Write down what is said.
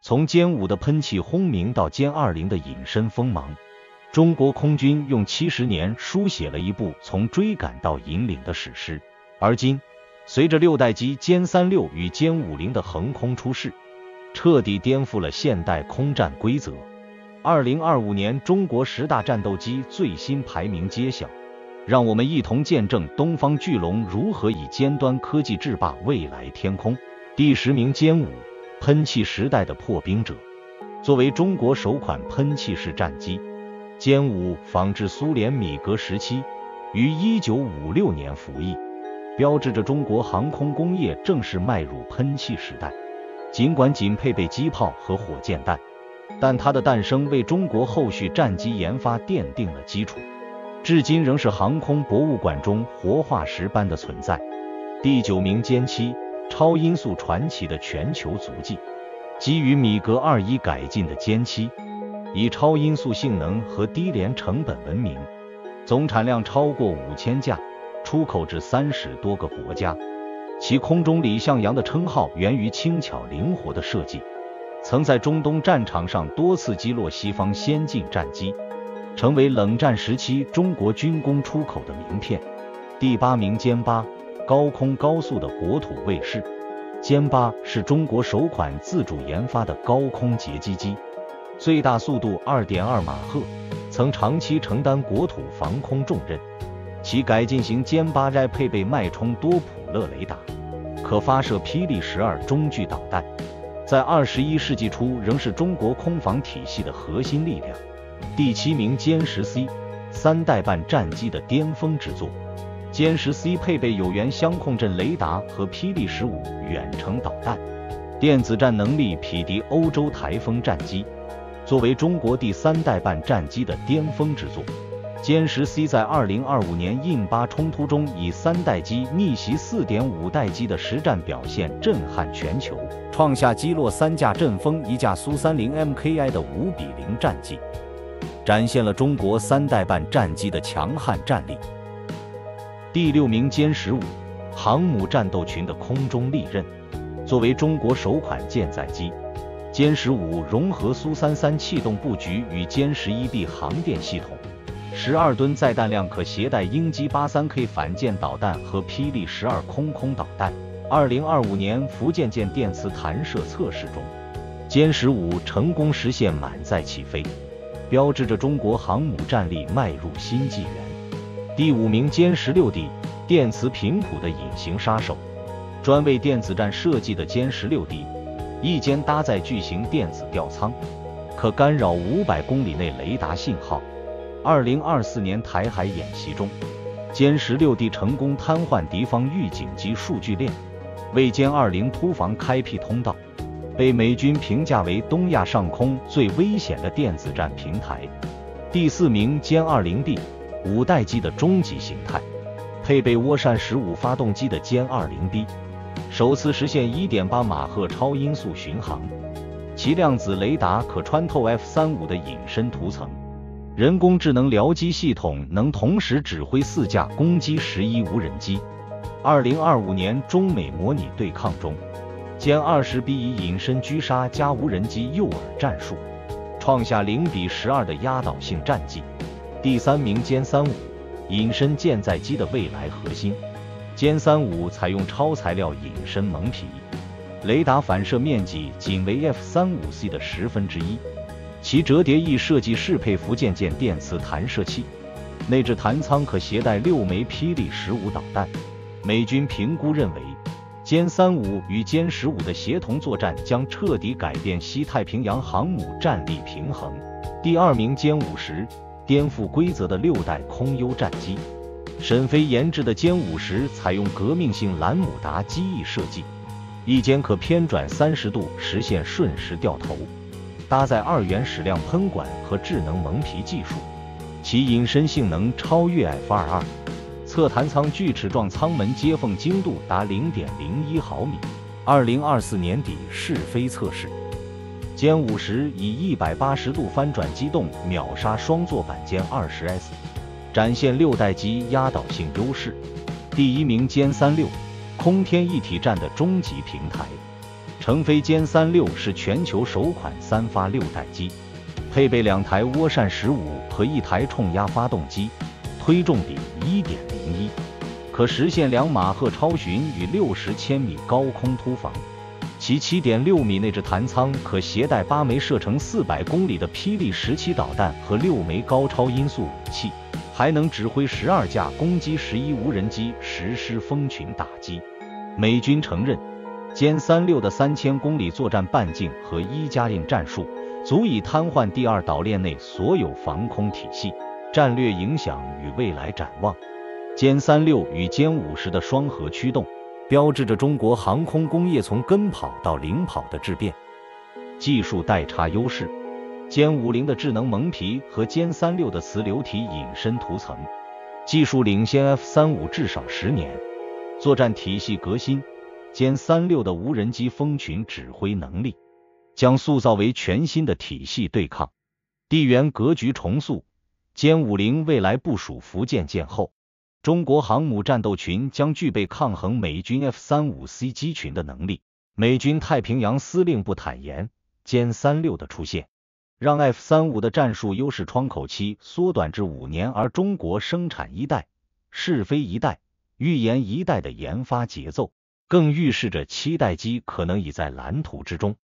从歼5的喷气轰鸣到歼20的隐身锋芒，中国空军用70年书写了一部从追赶到引领的史诗。而今，随着6代机歼36与歼50的横空出世，彻底颠覆了现代空战规则。2025年中国10大战斗机最新排名揭晓，让我们一同见证东方巨龙如何以尖端科技制霸未来天空。第10名歼5，喷气时代的破冰者。作为中国首款喷气式战机，歼5仿制苏联米格17，于1956年服役，标志着中国航空工业正式迈入喷气时代。尽管仅配备机炮和火箭弹，但它的诞生为中国后续战机研发奠定了基础，至今仍是航空博物馆中活化石般的存在。第9名歼7，超音速传奇的全球足迹。基于米格21改进的歼7，以超音速性能和低廉成本闻名，总产量超过5000架，出口至30多个国家。其空中李向阳的称号源于轻巧灵活的设计，曾在中东战场上多次击落西方先进战机，成为冷战时期中国军工出口的名片。第8名歼8，高空高速的国土卫士。歼8是中国首款自主研发的高空截击机，最大速度 2.2 马赫，曾长期承担国土防空重任。其改进型歼8配备脉冲多普勒雷达，可发射霹雳12中距导弹，在21世纪初仍是中国空防体系的核心力量。第7名歼10C， 3代半战机的巅峰之作。歼10C 配备有源相控阵雷达和霹雳15远程导弹，电子战能力匹敌欧洲台风战机，作为中国第3代半战机的巅峰之作。歼10C 在2025年印巴冲突中以3代机逆袭4.5代机的实战表现震撼全球，创下击落3架阵风1架苏30 MKI 的5-0战绩，展现了中国3代半战机的强悍战力。第6名歼15，航母战斗群的空中利刃。作为中国首款舰载机，歼15融合苏33气动布局与歼11B 航电系统，12吨载弹量可携带鹰击 83K 反舰导弹和霹雳12空导弹。2025年福建舰电磁弹射测试中，歼15成功实现满载起飞，标志着中国航母战力迈入新纪元。第5名歼16D， 电磁频谱的隐形杀手。专为电子战设计的歼16D， 翼尖搭载巨型电子吊舱，可干扰500公里内雷达信号。2024年台海演习中，歼16D 成功瘫痪敌方预警机数据链，为歼20突防开辟通道，被美军评价为东亚上空最危险的电子战平台。第4名歼20D， 5代机的终极形态，配备涡扇15发动机的歼20B， 首次实现 1.8 马赫超音速巡航，其量子雷达可穿透 F-35的隐身涂层，人工智能僚机系统能同时指挥4架攻击11无人机。2025年中美模拟对抗中，歼20B 以隐身狙杀加无人机诱饵战术，创下0-12的压倒性战绩。第3名歼35，隐身舰载机的未来核心。歼35采用超材料隐身蒙皮，雷达反射面积仅为 F-35C 的1/10，其折叠翼设计适配福建舰电磁弹射器，内置弹舱可携带6枚霹雳15导弹。美军评估认为，歼35与歼15的协同作战将彻底改变西太平洋航母战力平衡。第2名歼50，颠覆规则的6代空优战机。沈飞研制的歼50采用革命性兰姆达机翼设计，翼尖可偏转30度实现瞬时掉头，搭载2元矢量喷管和智能蒙皮技术，其隐身性能超越 F-22， 侧弹舱锯齿状舱门接缝精度达 0.01 毫米。2024年底试飞测试，歼50以180度翻转机动秒杀双座版歼20S， 展现6代机压倒性优势。第1名歼36，空天一体战的终极平台。 成飞歼36是全球首款3发6代机，配备2台涡扇15和1台冲压发动机，推重比 1.01， 可实现2马赫超巡与60千米高空突防。其 7.6 米内置弹舱可携带8枚射程400公里的霹雳17导弹和6枚高超音速武器，还能指挥12架攻击11无人机实施蜂群打击。美军承认，歼36的3000公里作战半径和1加令战术足以瘫痪第2岛链内所有防空体系。战略影响与未来展望。歼36与歼50的双核驱动，标志着中国航空工业从跟跑到领跑的质变。技术代差优势，歼50的智能蒙皮和歼36的磁流体隐身涂层，技术领先 F35至少10年。作战体系革新，歼36的无人机蜂群指挥能力将塑造为全新的体系对抗。地缘格局重塑，歼50未来部署福建舰后，中国航母战斗群将具备抗衡美军 F35C 机群的能力。美军太平洋司令部坦言，歼36的出现让 F35的战术优势窗口期缩短至5年，而中国生产一代、试飞一代、预研一代的研发节奏，更预示着7代机可能已在蓝图之中。